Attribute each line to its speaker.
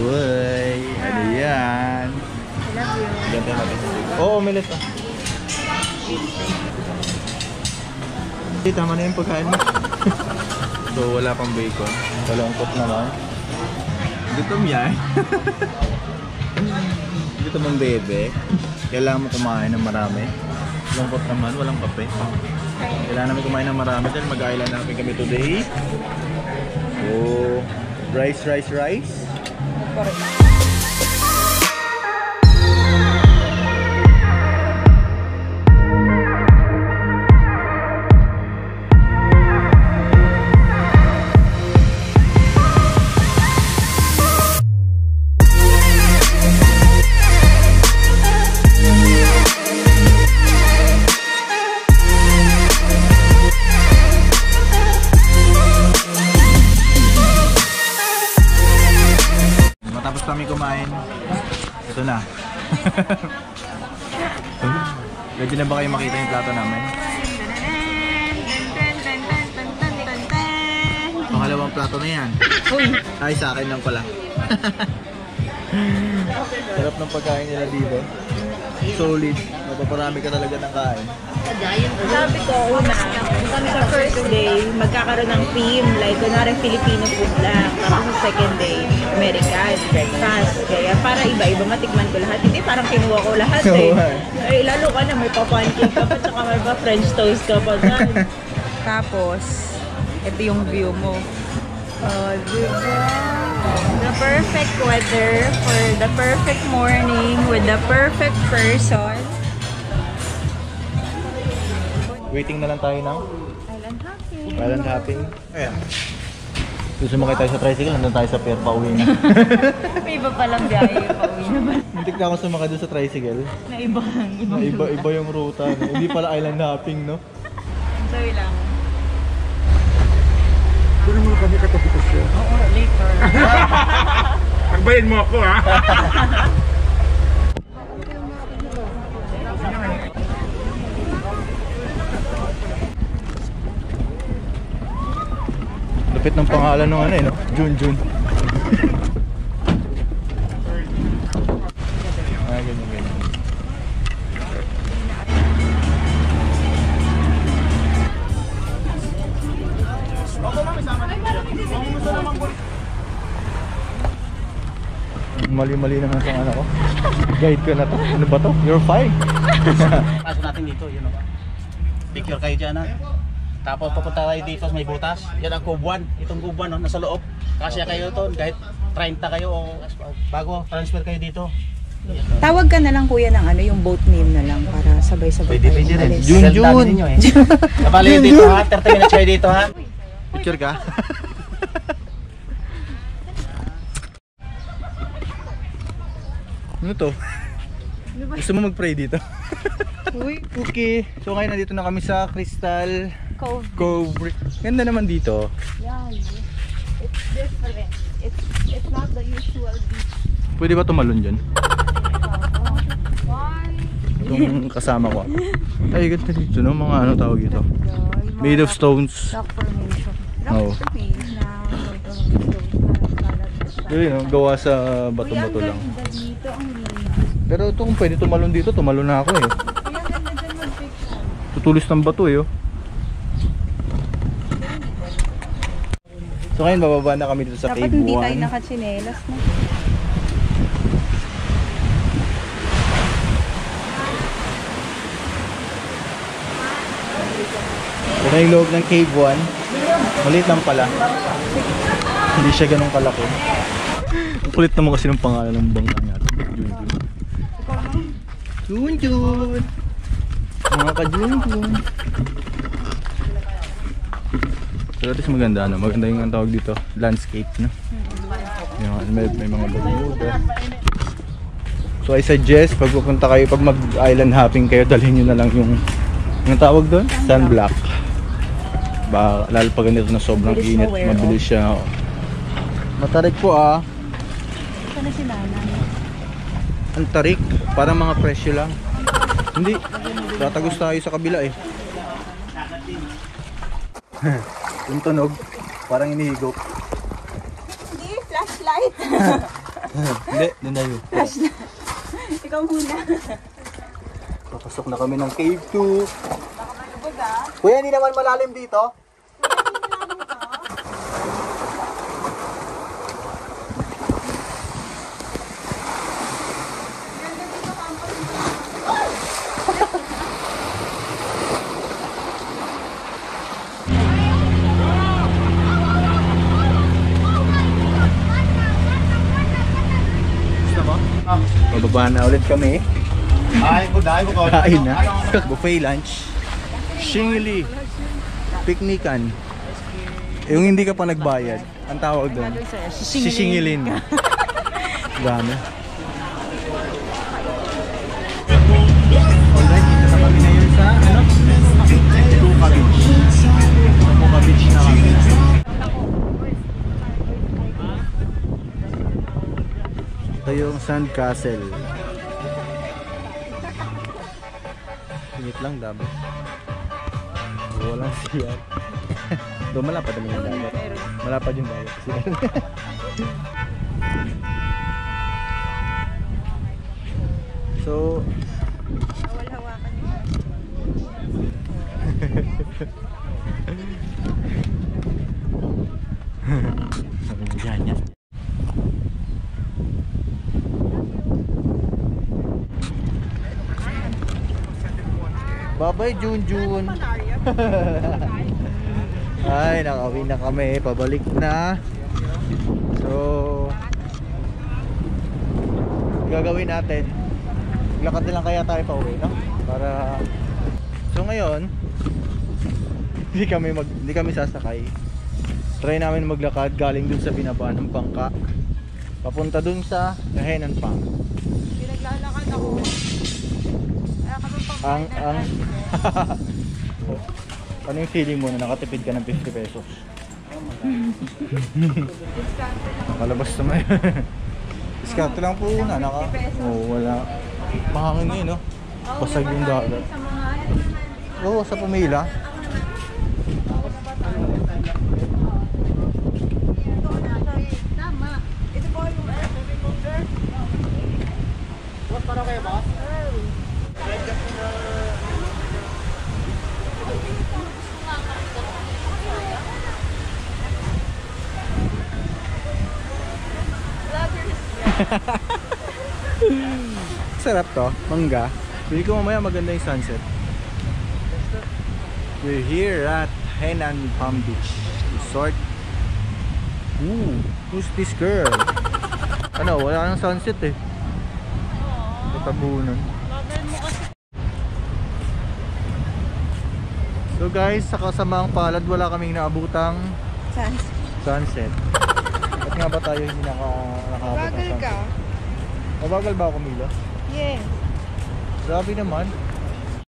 Speaker 1: Uy, ano yan?
Speaker 2: I love you.
Speaker 1: Ganda natin. Oo, omelette ah. Tama na yung pagkain mo. So, wala pang bacon. Kalungkot naman. Gutom yan. Gutom ang bebe. Kailangan mo kumain ng marami. Lungkot naman, walang kape. Kailangan namin kumain ng marami dahil mag-island namin kami today. So, rice. Kami kumain. Ito na. Ready na ba kayo makita yung plato namin? Pangalawang plato na yan. Ay, sa akin lang pala. Sarap ng pagkain nila dito. Solid. Mapaparami ka talaga ng kain.
Speaker 2: Sabi ko, una, kami sa first day, magkakaroon ng theme, like, kunwari Filipino food lang. Tapos sa second day, American, breakfast. Kaya para iba-iba, matikman ko lahat. Hindi parang kinuha ko lahat eh. Ay, lalo ka na, may pa-pancake ka pa, tsaka may pa-French toast ka pa dyan. Tapos, ito yung view mo. Oh, diba? The perfect weather for the perfect morning with the perfect person.
Speaker 1: Waiting na lang tayo ng
Speaker 2: Island hopping.
Speaker 1: Island hopping. Ayan. Susumakay tayo sa tricycle, nandun tayo sa pier, pauwi na.
Speaker 2: May iba palang biyahe, pauwi naman.
Speaker 1: Muntik na ako sumakay doon sa tricycle.
Speaker 2: Na iba lang,
Speaker 1: Iba yung ruta. No? Hindi pala island hopping, no?
Speaker 2: Enjoy lang.
Speaker 3: Pwede mo kami katabi ko siya.
Speaker 2: Oo, later.
Speaker 3: Pagbayin mo ako, ha?
Speaker 1: Lupit ng pangalan ng ano eh, no? Jun. Ganyan. Mali-mali naman sa ano ko. Guide ko na to. Ano ba to? You're fine.
Speaker 4: Pasok natin dito, yun o. Picture kayo dyan, ha? Tapos papunta tayo dito sa may butas. Yan ang kubuan. Itong kubuan, no? Nasa loob. Kasya kayo to, kahit 30 kayo o bago transfer kayo dito.
Speaker 2: Tawag ka na lang kuya ng ano, yung boat name na lang para sabay-sabay tayo.
Speaker 4: Pwede rin.
Speaker 1: Jun.
Speaker 4: Nabali dito, ha? 30 minutes kayo dito, ha?
Speaker 1: Picture ka? Ano to? Gusto mo mag-pray dito?
Speaker 2: Uy,
Speaker 1: Okay. So ngayon nandito na kami sa Crystal
Speaker 2: Cove.
Speaker 1: Ganda naman dito.
Speaker 2: Yeah, it's different. It's not the usual beach.
Speaker 1: Pwede ba tumalon dyan?
Speaker 2: One.
Speaker 1: Itong kasama ko. Ay, ganda dito, no? Mga ano tawag dito? Made of stones.
Speaker 2: Rock formation.
Speaker 1: Oo.
Speaker 2: Rock formation na
Speaker 1: Yun, no? Gawa sa bato-bato lang.
Speaker 2: Dito ang
Speaker 1: Pero ito kung pwede tumalon dito, tumalon na ako eh.
Speaker 2: Kuya, ganda dyan mag-picture.
Speaker 1: Tutulis ng bato eh, oh. So ngayon bababa na kami dito sa
Speaker 2: Dapat
Speaker 1: Cave 1.
Speaker 2: hindi tayo nakatsinelas, no?
Speaker 1: Ito na yung loob ng Cave 1. Maliit lang pala. Hindi siya ganun kalaki. Ang kulit naman kasi ng pangalan ng bangka niya. Jun. Mga ka-Jun. Pero at least maganda, no? Maganda yung ang tawag dito, landscape, no? Yan, may mga Bermuda. So I suggest pag pupunta kayo, pag mag-island hopping kayo, dalhin nyo na lang yung tawag doon? Sunblock. Lalo pag ganito na sobrang init, mabilis siya. Matarik po ah.
Speaker 2: Sana si Nana.
Speaker 1: Ang tarik, parang mga presyo lang. Hindi, tatagos tayo sa kabila eh. Yung tunog, parang inihigop.
Speaker 2: Hindi, flashlight.
Speaker 1: Hindi, doon tayo.
Speaker 2: Ikaw muna.
Speaker 1: Papasok na kami ng cave 2. Kuya, hindi naman malalim dito. Bababa na ulit kami.
Speaker 4: Ay, buday.
Speaker 1: Kain na. Buffet lunch. Shingili. Piknikan. Yung hindi ka pa nagbayad. Ang tawag doon. Sisingilin. Dami. Alright, dito na kami ngayon sa Tuka Beach. Tuka Beach na kami. Ito yung Sand Castle. Singit lang, dapat. Walang siyat. Doon malapad naman yung dagat. Malapad yung dagat. So,
Speaker 2: Bawal hawakan niyo.
Speaker 1: sabi mo dyan yan. Bye-bye, Junjun. Ay, nakawin na kami. Pabalik na. So, gagawin natin. Lakad na lang kaya tayo pa uwi, no? Para... So ngayon, hindi kami sasakay. Try namin maglakad galing dun sa binaba ng bangka. Papunta dun sa Kahenan Pang.
Speaker 2: Pinaglalakad ako. Kaya kami
Speaker 1: Ang ano yung feeling mo na nakatipid ka ng 50 pesos? Nakalabas naman yun. Diskarte lang po una. Wala. Mahangin ngayon, no? Pasag yung dagat. Oo, sa Pumila.
Speaker 2: Tama. Ito po yung
Speaker 4: What para kayo, boss?
Speaker 1: Sarap to, mangga. Bili ko mamaya maganda yung sunset. We're here at Henan Palm Beach Resort. Ooh, who's this girl? Ano, wala nang sunset eh. Tatabunan. So guys, sa kasamaang palad wala kaming naabutang sunset. Ba't nga ba tayo hindi nakaabot ng
Speaker 2: Bagal
Speaker 1: sunset?
Speaker 2: ka.
Speaker 1: Mabagal ba ako, Milo?
Speaker 2: Yes.
Speaker 1: Grabe naman.